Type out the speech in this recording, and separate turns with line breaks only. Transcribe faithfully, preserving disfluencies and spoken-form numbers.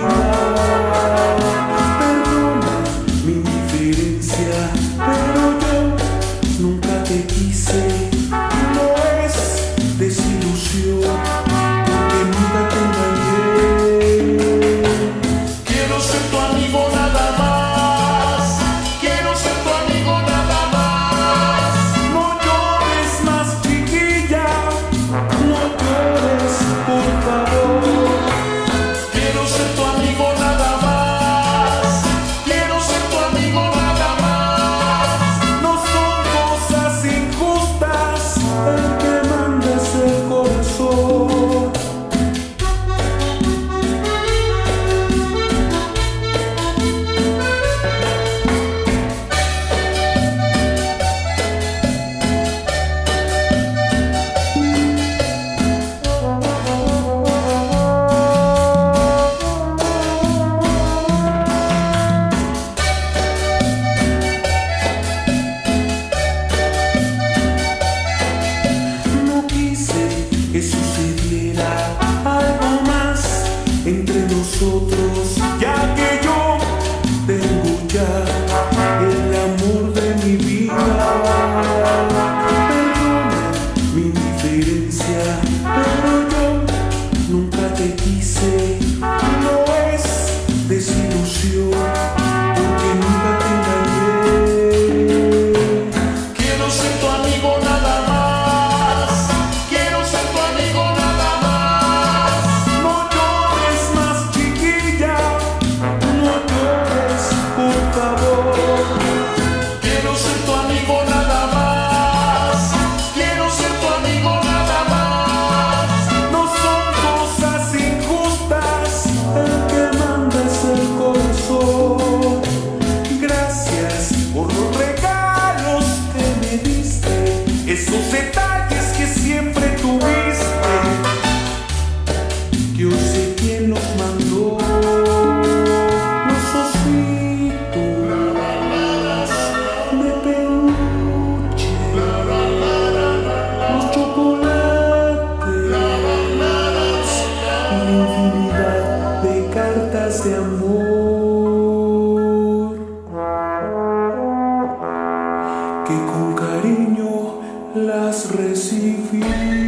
Perdona mi indiferencia, pero yo nunca te quise. No es desilusión, porque nunca te engañé. Quiero ser tu amigo nada más. Quiero ser tu amigo nada más. No llores más, chiquilla. No llores, por favor. Quiero ser tu amigo nada más. Quiero ser tu amigo nada más. No son cosas injustas, el que manda es el corazón. Que sucediera algo más entre nosotros, ya que yo tengo ya el amor de mi vida. Perdona mi indiferencia, pero yo nunca te quise. No es desilusión, porque nunca te engañé. Quiero ser tu amigo nada más. Esos detalles que siempre tuviste, yo sé quién los mandó. Los ositos de peluche, los chocolates y la infinidad de cartas de amor que con cariño las recibí.